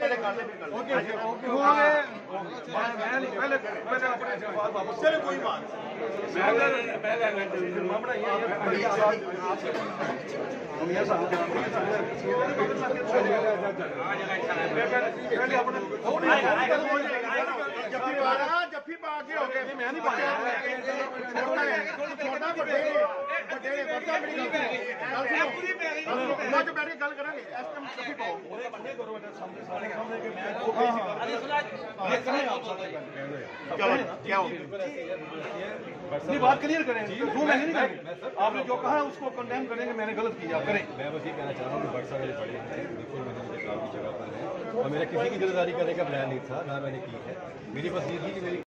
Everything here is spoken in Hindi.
पहले कर ले फिर ओके पहले अपने जवाब वापस चलो कोई बात मामला ये है हम ये सब जानते हैं पहले अपने जफ्फी पा के हो गए मैं नहीं पाया छोटा बड़े बता मेरी गल जो बैठ के गल करेंगे इस टाइम जफ्फी पाओ ओरे बंदे करो सामने सारे सामने के मैं ये करें आप साथ चलो क्या हो नहीं बात क्लियर करें जो मैंने नहीं करेंगे आपने जो कहा उसको कंडेम करेंगे मैंने गलत किया आप करें मैं बस ये कहना चाह रहा हूँ कि बरसा मेरे बड़े हैं बिल्कुल मैंने मुझे काम की जगह पर है और मेरा किसी की गिरफ्तारी करने का प्लान नहीं था ना मैंने की है मेरी बस ये थी कि मेरी